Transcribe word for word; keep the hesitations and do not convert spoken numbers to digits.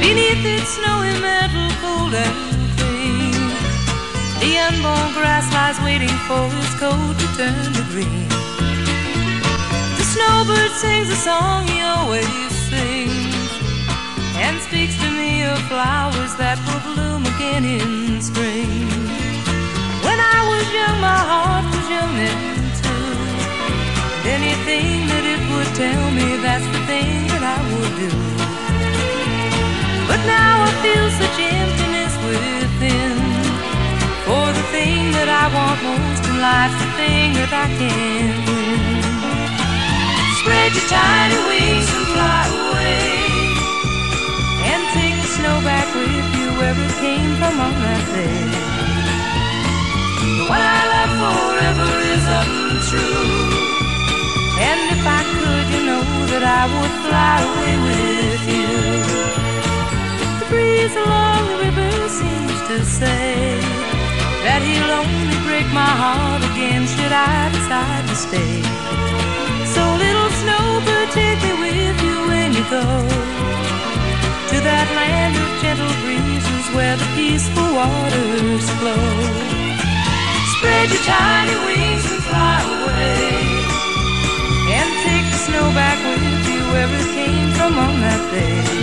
Beneath its snowy mantle, cold and clean, the unborn grass lies waiting for his coat to turn to green. The snowbird sings a song he always sings, and speaks to me of flowers that will bloom again in spring. When I was young, my heart was young then too, and anything that it would tell me, that's the thing that I would do. But now I feel such emptiness within, for the thing that I want most in life's the thing that I can't win. Spread your tiny wings and fly away, and take the snow back with you where it came from on that day. The one I love forever is untrue, and if I could, you know that I would fly away with you. The breeze along the river seems to say that he'll only break my heart again should I decide to stay. So little snowbird, take me with you when you go to that land of gentle breezes where the peaceful waters flow. Spread your tiny wings and fly away, and take the snow back with you where it came from on that day.